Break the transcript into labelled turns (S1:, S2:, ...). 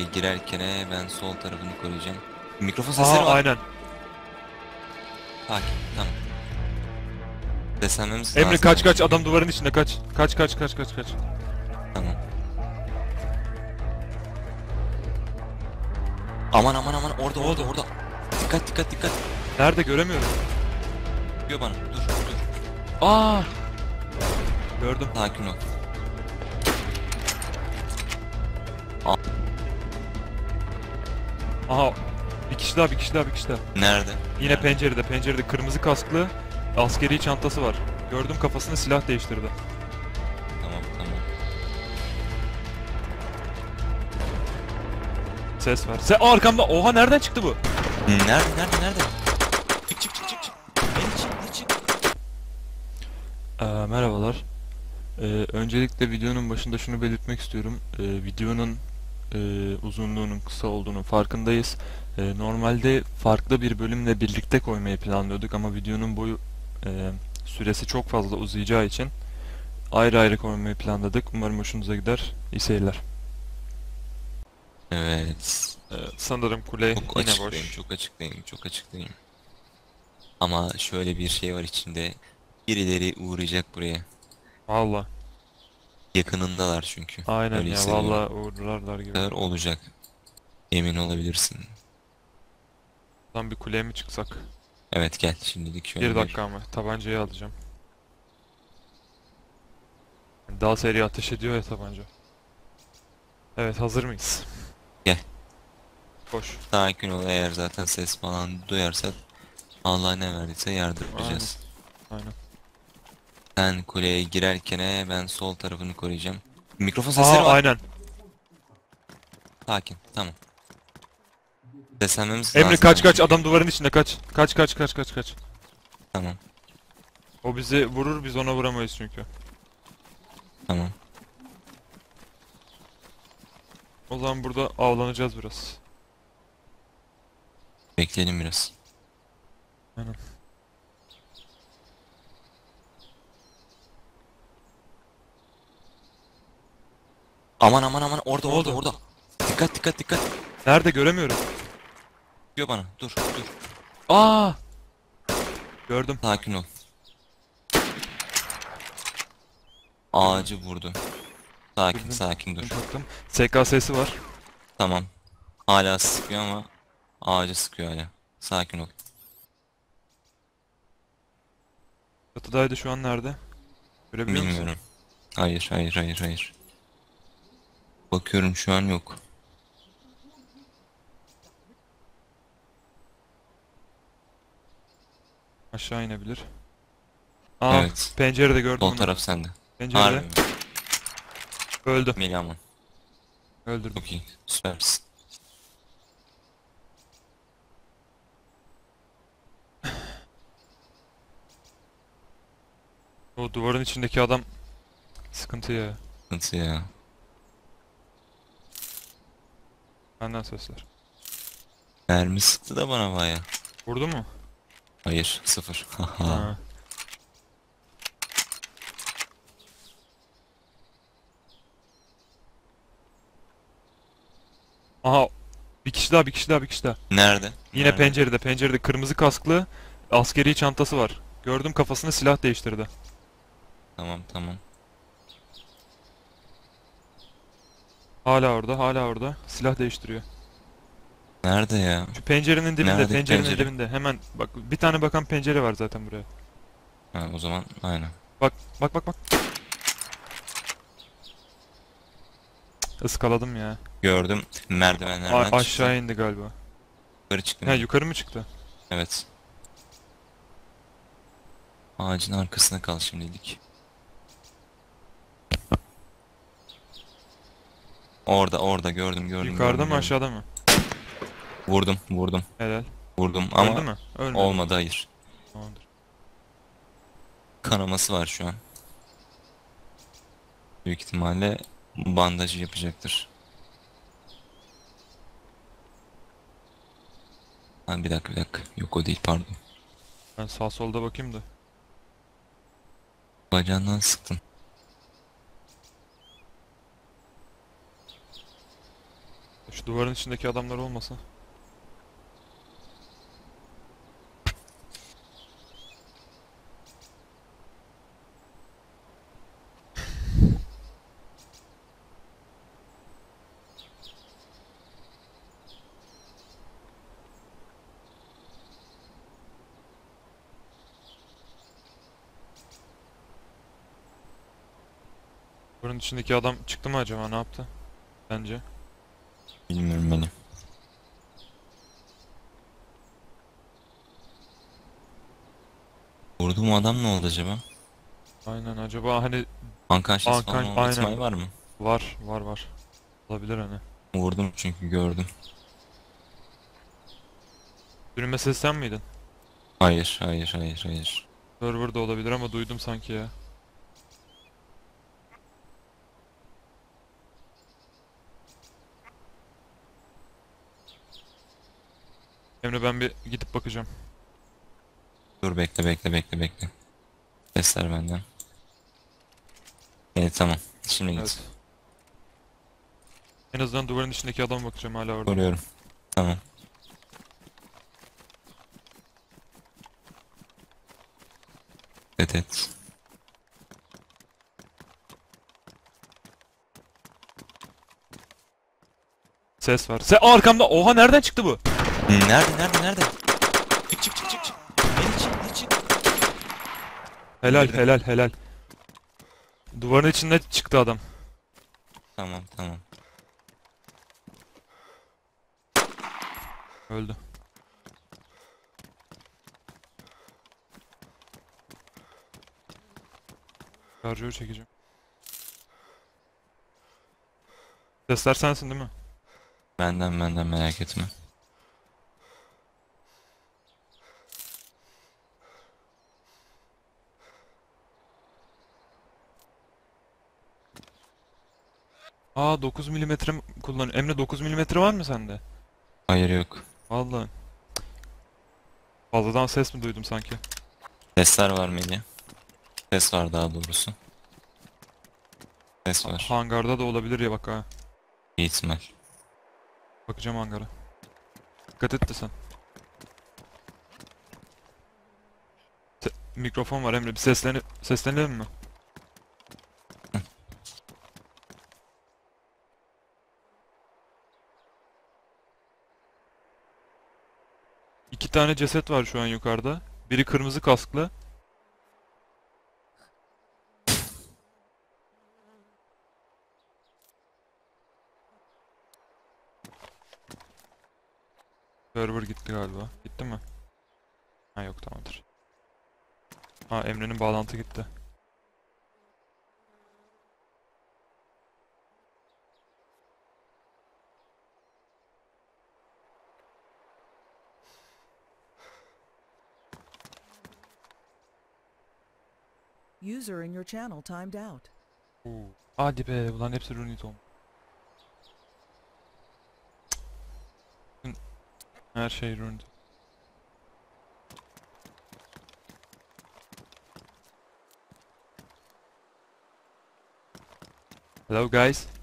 S1: kuleye girerken ben sol tarafını koruyacağım. Mikrofon sesleri var.
S2: Aynen.
S1: Sakin. Tamam. Seslenmemiz
S2: Emre
S1: lazım.
S2: kaç kaç, adam duvarın içinde, kaç. Kaç kaç kaç kaç kaç.
S1: Tamam. Aman aman aman, orada
S2: Ne
S1: orada
S2: oldu?
S1: orada. Dikkat dikkat dikkat.
S2: Nerede, göremiyorum.
S1: Diyor bana. Dur dur.
S2: Aa! Gördüm.
S1: Sakin ol.
S2: Aha. Bir kişi daha, bir kişi daha, bir kişi daha.
S1: Nerede?
S2: Yine
S1: Nerede?
S2: pencerede kırmızı kasklı, askeri çantası var. Gördüm, kafasını silah değiştirdi.
S1: Tamam tamam.
S2: Ses var. Arkamda. Oha, nereden çıktı bu?
S1: Nerede? Çık çık çık çık çık. Beni çık.
S2: Merhabalar. Öncelikle videonun başında şunu belirtmek istiyorum. Videonun uzunluğunun kısa olduğunun farkındayız. Normalde farklı bir bölümle birlikte koymayı planlıyorduk ama videonun boyu süresi çok fazla uzayacağı için ayrı ayrı koymayı planladık. Umarım hoşunuza gider. İyi seyirler.
S1: Evet.
S2: Sanırım kule
S1: Çok
S2: yine
S1: açıklayayım,
S2: boş.
S1: çok açıklayayım. Ama şöyle bir şey var içinde. Birileri uğrayacak buraya.
S2: Valla.
S1: Yakınındalar çünkü.
S2: Aynen
S1: Öyle
S2: ya,
S1: hissediyorum.
S2: valla uğurlarlar gibi.
S1: Olacak. Emin olabilirsin.
S2: Lan bir kuleye mi çıksak?
S1: Evet gel şimdilik şöyle
S2: Bir
S1: bir.
S2: dakika ama tabancayı alacağım. Daha seri ateş ediyor ya tabanca. Evet, hazır mıyız?
S1: Gel.
S2: Koş.
S1: Sakin ol, eğer zaten ses falan duyarsak Allah ne verdiyse
S2: Aynen.
S1: yardıracağız.
S2: Aynen.
S1: Sen kuleye girerken ben sol tarafını koruyacağım. Mikrofon sesleri var.
S2: Aynen.
S1: Sakin. Tamam. Seslenmemiz
S2: Emre
S1: lazım
S2: kaç kaç,
S1: çünkü.
S2: adam duvarın içinde, kaç. Kaç kaç kaç kaç kaç.
S1: Tamam.
S2: O bizi vurur, biz ona vuramayız çünkü.
S1: Tamam.
S2: O zaman burada avlanacağız biraz.
S1: Bekleyelim biraz.
S2: Aynen.
S1: Aman aman aman, orada
S2: Ne
S1: orada
S2: oldu?
S1: orada. Dikkat dikkat dikkat.
S2: Nerede, göremiyorum.
S1: Diyor bana. Dur dur.
S2: Aa! Gördüm.
S1: Sakin ol. Ağacı vurdu. Sakin
S2: Gördüm.
S1: sakin dur.
S2: Baktım. SKS'si var.
S1: Tamam. Hala sıkıyor ama ağacı sıkıyor hala. Sakin ol.
S2: Çatıdaydı, şu an nerede? Görebiliyor musun?
S1: Bilmiyorum. Hayır. Bakıyorum şu an yok.
S2: Aşağı inebilir. Aa,
S1: Evet.
S2: pencerede gördüm
S1: Sol
S2: onu.
S1: taraf sende. Harbi
S2: Pencerede.
S1: mi?
S2: Öldü.
S1: Melih aman.
S2: Öldürdüm.
S1: Çok iyi. Süpersin.
S2: O duvarın içindeki adam sıkıntı ya.
S1: Nasıl ya?
S2: Benden sesler.
S1: Mermi sıktı da bana baya.
S2: Vurdu mu?
S1: Hayır. Sıfır. Haha.
S2: Ha. Aha, bir kişi daha, bir kişi daha, bir kişi daha.
S1: Nerede?
S2: Yine
S1: Nerede?
S2: pencerede kırmızı kasklı, askeri çantası var. Gördüm, kafasını silah değiştirdi.
S1: Tamam tamam.
S2: Hala orada. Silah değiştiriyor.
S1: Nerede ya?
S2: Şu pencerenin dibinde,
S1: Nerede
S2: pencerenin
S1: pencere?
S2: dibinde. Hemen bak, bir tane bakan pencere var zaten buraya.
S1: Ha, o zaman aynen.
S2: Bak, bak. Iskaladım ya.
S1: Gördüm. Merdivenlerden çıktı.
S2: Aşağı indi galiba.
S1: Yukarı çıktı
S2: Ha,
S1: mı?
S2: yukarı mı çıktı?
S1: Evet. Ağacın arkasına kal şimdilik. Orada
S2: Yukarıda mı,
S1: gördüm.
S2: aşağıda mı?
S1: Vurdum.
S2: Helal.
S1: Vurdum
S2: Öldü
S1: ama
S2: mü? Ölmedi.
S1: olmadı, hayır.
S2: Tamamdır.
S1: Kanaması var şu an. Büyük ihtimalle bandajı yapacaktır. Ha, bir dakika. Yok, o değil, pardon.
S2: Ben sağ solda bakayım da.
S1: Bacağından sıktın. Bir.
S2: Şu duvarın içindeki adamlar olmasın. Duvarın içindeki adam çıktı mı acaba, ne yaptı? Bence.
S1: Bilmiyorum benim. Vurduğum adam ne oldu acaba?
S2: Aynen, acaba hani
S1: Unconscious falan
S2: Ankan
S1: olma
S2: aynen
S1: ihtimali var mı?
S2: var. Olabilir hani.
S1: Vurdum çünkü gördüm.
S2: Yürüme ses sen miydin?
S1: Hayır, hayır, hayır, hayır.
S2: Server'da olabilir ama duydum sanki ya. Emre, ben bir gidip bakacağım.
S1: Dur bekle, bekle, bekle, bekle. Sesler benden. Evet tamam. Şimdi git.
S2: Evet. En azından duvarın içindeki adama bakacağım, hala orada mı?
S1: Soruyorum. Tamam. Evet et.
S2: Ses var. Arkamda! Oha, nereden çıktı bu?
S1: Nerede, nerede, nerede? Çık, çık, çık, çık, çık. Beni çık, beni çık.
S2: Helal
S1: İndirdim.
S2: helal helal. Duvarın içinde çıktı adam.
S1: Tamam, tamam.
S2: Öldü. Şarjörü çekeceğim. Sesler sensin değil mi?
S1: Benden merak etme.
S2: Aa, 9 milimetre kullan. Emre, 9 milimetre var mı sende?
S1: Hayır yok.
S2: Vallahi. Fazladan ses mi duydum sanki?
S1: Sesler var mıydı? Ses var daha doğrusu. Ses var.
S2: Hangarda da olabilir ya, bak ha.
S1: İyi ihtimal.
S2: Bakacağım hangara. Dikkat et de sen. Mikrofon var Emre, bir seslenelim mi? İki tane ceset var şu an yukarıda. Biri kırmızı kasklı. Server gitti galiba. Gitti mi? Ha, yok, tamamdır. Ha, Emre'nin bağlantı gitti.
S3: User in your channel timed out.
S2: Hadi be, ulan hepsi Runit olmuş. Her şey Runit. Hello guys.